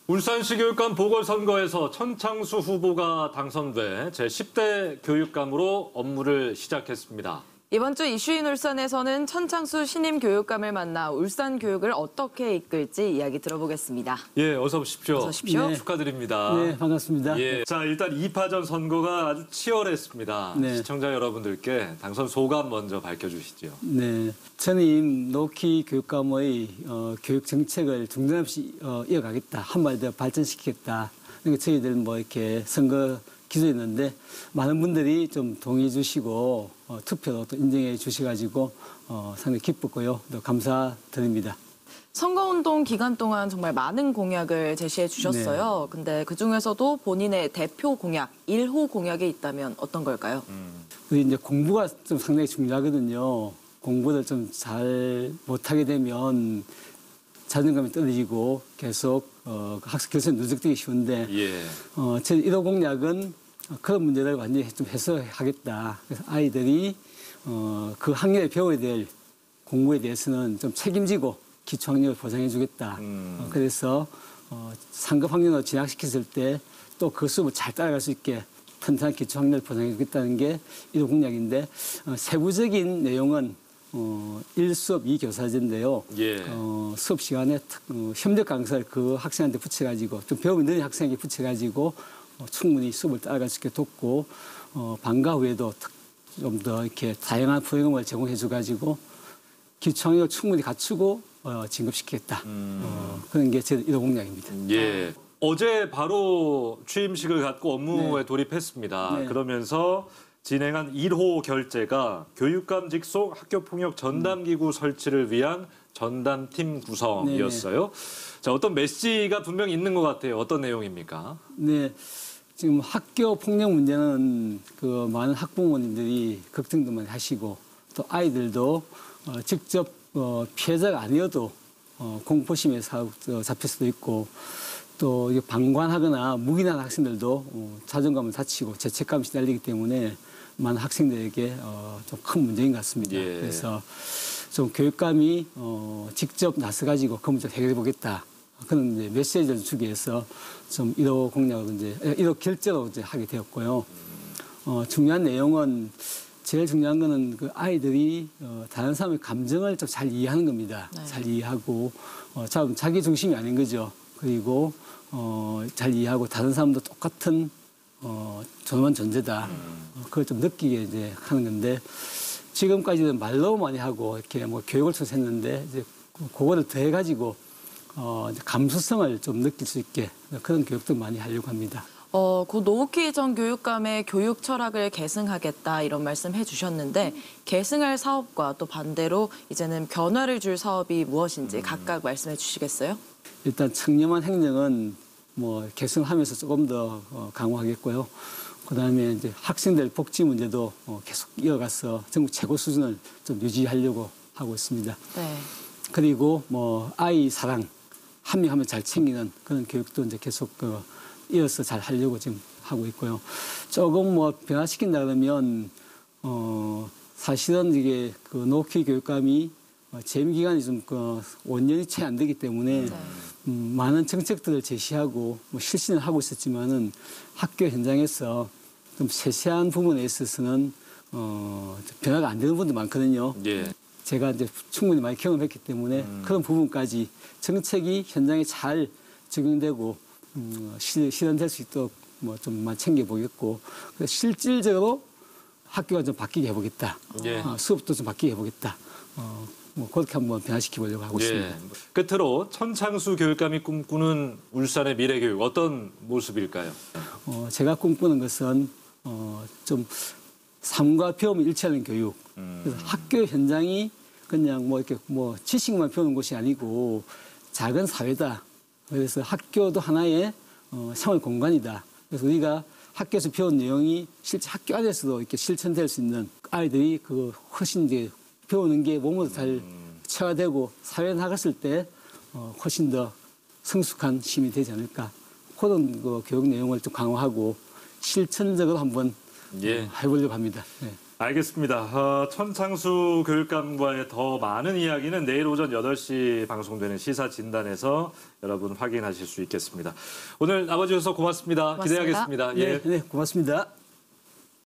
울산시 교육감 보궐선거에서 천창수 후보가 당선돼 제10대 교육감으로 업무를 시작했습니다. 이번 주 이슈인 울산에서는 천창수 신임 교육감을 만나 울산 교육을 어떻게 이끌지 이야기 들어보겠습니다. 예, 어서 오십시오. 어서 오십시오. 네. 축하드립니다. 네, 반갑습니다. 예, 자, 일단 2파전 선거가 아주 치열했습니다. 네. 시청자 여러분들께 당선 소감 먼저 밝혀주시죠. 네, 전임 노키 교육감의 교육 정책을 중단없이 이어가겠다, 한마디 더 발전시키겠다. 그러니까 저희들 뭐 이렇게 선거 기조였는데 많은 분들이 좀 동의해 주시고 투표도 또 인정해 주셔가지고 상당히 기뻤고요. 또 감사드립니다. 선거운동 기간 동안 정말 많은 공약을 제시해 주셨어요. 근데 그중에서도 본인의 대표 공약, 1호 공약이 있다면 어떤 걸까요? 우리 이제 공부가 좀 상당히 중요하거든요. 공부를 좀 잘 못하게 되면 자존감이 떨어지고 계속 학습 결손이 누적되기 쉬운데 예. 제 1호 공약은 그런 문제를 완전히 좀 해소하겠다. 그래서 아이들이 그 학년에 배워야 될 공부에 대해서는 좀 책임지고 기초학력을 보장해주겠다. 그래서 상급 학년으로 진학시켰을 때 또 그 수업을 잘 따라갈 수 있게 튼튼한 기초학력을 보장해주겠다는 게 1호 공약인데 세부적인 내용은 1수업 2교사제인데요. 예. 수업 시간에 협력 강사를 그 학생한테 붙여가지고 좀 배움이 느린 학생에게 붙여가지고 충분히 수업을 따라갈 수 있게 돕고 방과 후에도 좀 더 이렇게 다양한 프로그램을 제공해줘가지고 기초학력을 충분히 갖추고 진급시키겠다. 그런 게 제 1호 공약입니다. 예. 어제 바로 취임식을 갖고 업무에 돌입했습니다. 네. 그러면서 진행한 1호 결재가 교육감 직속 학교폭력 전담기구 설치를 위한 전담팀 구성이었어요. 자, 어떤 메시지가 분명히 있는 것 같아요. 어떤 내용입니까? 네, 지금 학교 폭력 문제는 그 많은 학부모님들이 걱정도 많이 하시고 또 아이들도 직접 피해자가 아니어도 공포심에 잡힐 수도 있고 또 방관하거나 묵인한 학생들도 자존감을 다치고 죄책감이 시달리기 때문에 많은 학생들에게 좀 큰 문제인 것 같습니다. 예. 그래서 좀 교육감이 직접 나서가지고 그 문제를 해결해 보겠다. 그런 이제 메시지를 주기 위해서 좀 1호 공약을 이제 1호 결제로 이제 하게 되었고요. 중요한 내용은 제일 중요한 거는 그 아이들이 다른 사람의 감정을 좀 잘 이해하는 겁니다. 네. 잘 이해하고 자기 중심이 아닌 거죠. 그리고 잘 이해하고 다른 사람도 똑같은 존엄한 존재다. 그걸 좀 느끼게 이제 하는 건데 지금까지는 말로 많이 하고 이렇게 뭐 교육을 통해서 했는데 이제 그거를 더해가지고 이제 감수성을 좀 느낄 수 있게 그런 교육도 많이 하려고 합니다. 고 노우키 전 교육감의 교육 철학을 계승하겠다 이런 말씀 해주셨는데 계승할 사업과 또 반대로 이제는 변화를 줄 사업이 무엇인지 각각 말씀해 주시겠어요? 일단 청렴한 행정은 뭐 계승하면서 조금 더 강화하겠고요. 그다음에 이제 학생들 복지 문제도 계속 이어가서 전국 최고 수준을 좀 유지하려고 하고 있습니다. 네. 그리고 뭐 아이 사랑 한 명 한 명 잘 챙기는 그런 교육도 이제 계속 이어서 잘 하려고 지금 하고 있고요. 조금 뭐 변화시킨다 그러면 사실은 이게 그 노키 교육감이 재임 기간이 좀 5년이 채 안 되기 때문에 많은 정책들을 제시하고 뭐 실신을 하고 있었지만은 학교 현장에서 좀 세세한 부분에 있어서는 변화가 안 되는 부분도 많거든요. 예. 제가 이제 충분히 많이 경험했기 때문에 그런 부분까지 정책이 현장에 잘 적용되고 실현될 수 있도록 뭐 좀만 챙겨보겠고 실질적으로 학교가 좀 바뀌게 해보겠다. 예. 수업도 좀 바뀌게 해보겠다. 뭐 그렇게 한번 변화시켜 보려고 하고 있습니다. 끝으로 천창수 교육감이 꿈꾸는 울산의 미래 교육 어떤 모습일까요? 제가 꿈꾸는 것은 좀 삶과 배움을 일치하는 교육. 그래서 학교 현장이 그냥 뭐 이렇게 뭐 지식만 배우는 곳이 아니고 작은 사회다. 그래서 학교도 하나의 생활 공간이다. 그래서 우리가 학교에서 배운 내용이 실제 학교 안에서도 이렇게 실천될 수 있는 아이들이 그 훨씬 이제 배우는 게 몸으로 잘 체화되고 사회에 나갔을 때 훨씬 더 성숙한 시민이 되지 않을까. 그런 그 교육 내용을 좀 강화하고 실천적으로 한번 해보려고 합니다. 네. 알겠습니다. 천창수 교육감과의 더 많은 이야기는 내일 오전 8시 방송되는 시사 진단에서 여러분 확인하실 수 있겠습니다. 오늘 나와주셔서 고맙습니다. 고맙습니다. 기대하겠습니다. 네, 네, 고맙습니다.